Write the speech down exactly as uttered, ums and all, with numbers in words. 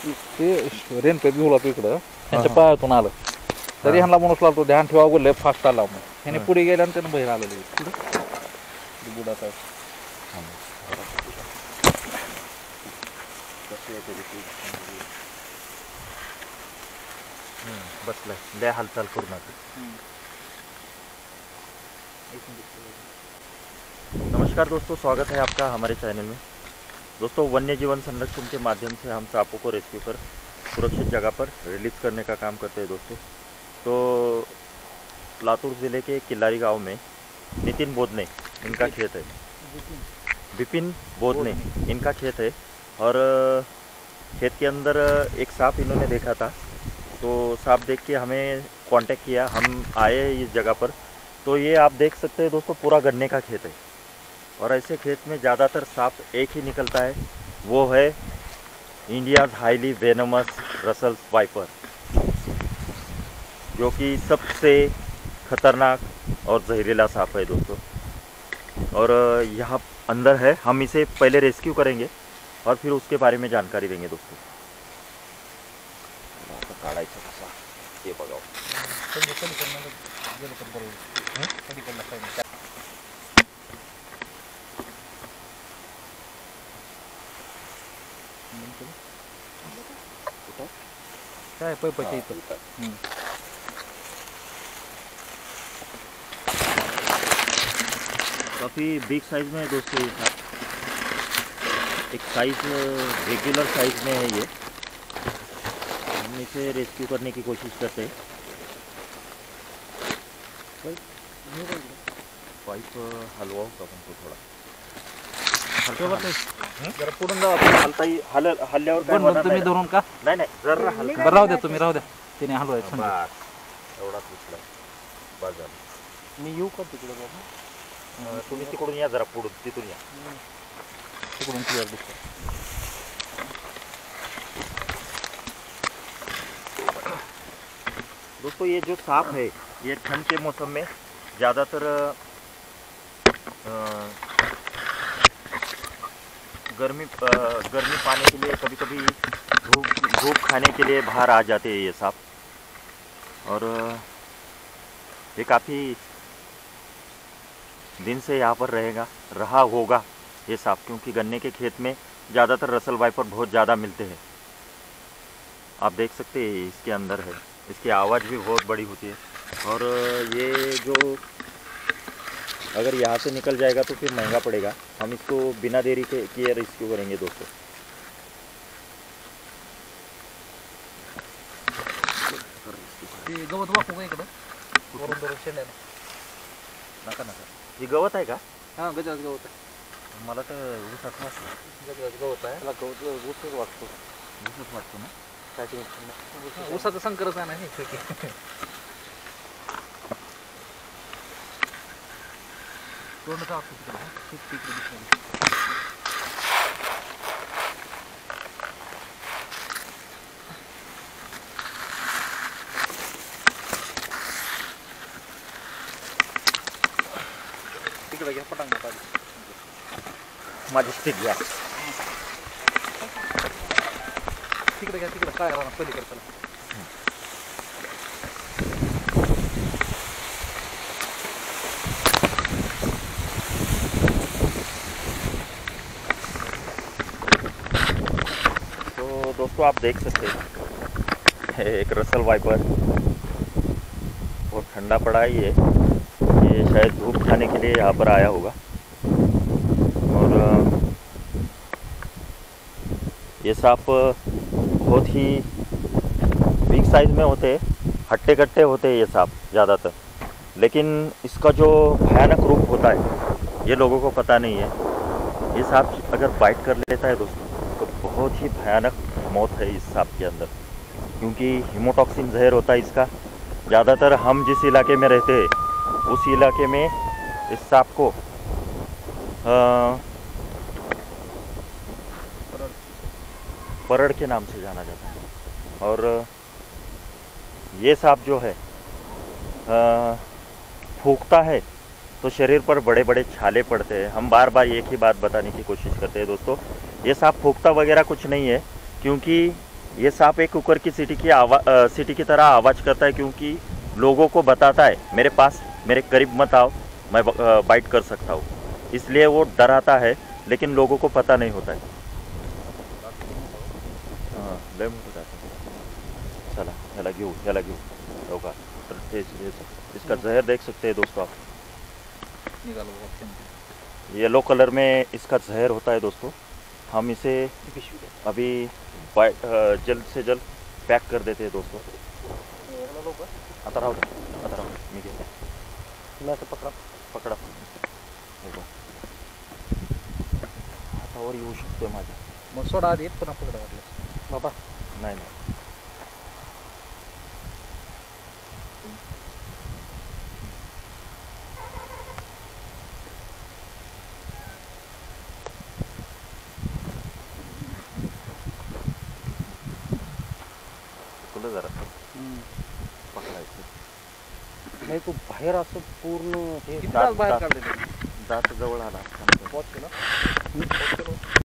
ते रेन पे बिहुला तो इकडं त्यांच्या पायातून आलं तरी ह्यांना म्हणून लागतो ध्यान ठेवा बोलले फास्ट आला मग ह्याने पुढे गेल्या आणि त्यानं बाहेर आलेलं पुढे बुडाचा बसलाय लय हालचाल करू नका. नमस्कार दोस्तों, स्वागत है आपका हमारे चैनल में. दोस्तों, वन्य जीवन संरक्षण के माध्यम से हम सांपों को रेस्क्यू कर सुरक्षित जगह पर रिलीज करने का काम करते हैं दोस्तों. तो लातूर ज़िले के किल्लारी गांव में नितिन बोधने इनका खेत है. विपिन बोधने इनका खेत है और खेत के अंदर एक सांप इन्होंने देखा था. तो सांप देख के हमें कांटेक्ट किया, हम आए इस जगह पर. तो ये आप देख सकते हैं दोस्तों, पूरा गन्ने का खेत है और ऐसे खेत में ज़्यादातर सांप एक ही निकलता है, वो है India's highly venomous Russell viper, जो कि सबसे खतरनाक और जहरीला सांप है दोस्तों. और यहाँ अंदर है, हम इसे पहले रेस्क्यू करेंगे और फिर उसके बारे में जानकारी देंगे दोस्तों. काढायचं कसा ते बघावं. काय पैपाच्या इथं काफ़ी बिग साइज़ में है दोस्तों. ये था एक साइज़ रेगुलर साइज़ में है ये. हम इसे रेस्क्यू करने की कोशिश करते हैं. पाइप हलवाओ का हमको थोडा जरा पुढून जावा. हलता हल हल्ल्यावर काय पण होणार तुम्ही नाही. धरून का नाही नाही जरा हलका. बरं राहू द्या, तुम्ही राहू द्या, तिने हलवायचं. बस एवढाच उचला बस झालं. मी येऊ का तिकडे बाबा? तुम्ही तिकडून या, जरा पुढून तिथून या. तिकडून क्लिअर दिसतं. दोस्तों, ये जो सांप है ये ठंड के मौसम में ज़्यादातर गर्मी आ, गर्मी पाने के लिए, कभी कभी धूप धूप खाने के लिए बाहर आ जाते हैं ये सांप. और ये काफ़ी दिन से यहाँ पर रहेगा रहा होगा ये सांप, क्योंकि गन्ने के खेत में ज़्यादातर रसल वाइपर बहुत ज़्यादा मिलते हैं. आप देख सकते हैं इसके अंदर है. इसकी आवाज़ भी बहुत बड़ी होती है. और ये जो अगर यहाँ से निकल जाएगा तो फिर महंगा पड़ेगा. हम इसको बिना देरी के किए रेस्क्यू करेंगे दोस्तों. गवत वाकू का इकडं वरून धरून शेंड्याला नका नका. ही गवत आहे का? हां, गजाच गवत आहे. मला तर ऊसात वाटतं. गजाच गवत आहे. त्याला गवत ऊसच वाटतो. ऊसच वाटतो ना. काय ऊसाचं संकरच आहे नाही. तोंड का तिकडे तिकडे घ्या पटांग माझी स्टिक घ्या. तिकडे घ्या, तिकडे काय राहणार पलीकडे. चला तो दोस्तों, आप देख सकते हैं एक रसल वाइपर बहुत ठंडा पड़ा है. ये ये शायद धूप खाने के लिए यहाँ पर आया होगा. और ये सांप बहुत ही बिग साइज़ में होते हैं, हट्टे कट्टे होते हैं ये सांप ज़्यादातर. लेकिन इसका जो भयानक रूप होता है ये लोगों को पता नहीं है. ये सांप अगर बाइट कर लेता है दोस्तों तो बहुत ही भयानक मौत है इस सांप के अंदर, क्योंकि हीमोटॉक्सिन जहर होता है इसका. ज़्यादातर हम जिस इलाके में रहते हैं उस इलाके में इस सांप को आ, परड़ के नाम से जाना जाता है. और ये सांप जो है फूंकता है तो शरीर पर बड़े बड़े छाले पड़ते हैं. हम बार बार एक ही बात बताने की कोशिश करते हैं दोस्तों, ये सांप फूंकता वगैरह कुछ नहीं है, क्योंकि ये सांप एक कुकर की सीटी की आवाज सीटी की तरह आवाज करता है, क्योंकि लोगों को बताता है मेरे पास मेरे करीब मत आओ, मैं अ, बाइट कर सकता हूँ, इसलिए वो डराता है, लेकिन लोगों को पता नहीं होता है। हाँ, लय मोठं आहे. चला ह्याला घेऊ ह्याला घेऊ हो का. तर हे हे- इसका जहर देख सकते हैं दोस्तों आप. निघालं बघा थेंब. येलो कलर में इसका जहर होता है दोस्तों. हम इसे अभी बाइट अ, जल्द से जल्द पैक कर देते हैं दोस्तों. आता राहू दे, आता राहू दे. मी घेते. तुम्ही असं पकडा. पकडा. हे बघ. हातावर येऊ शकतोय माझ्या. मग सोडा आधी पुन्हा पकडा वाटलं. बाबा नाही नाही. तुला जरा पकडायचं. नाही तो बाहेर असं पूर्ण हे किती दात- तास बाहेर दात- काढले ते? दात जवळ आला. वॉच केलं?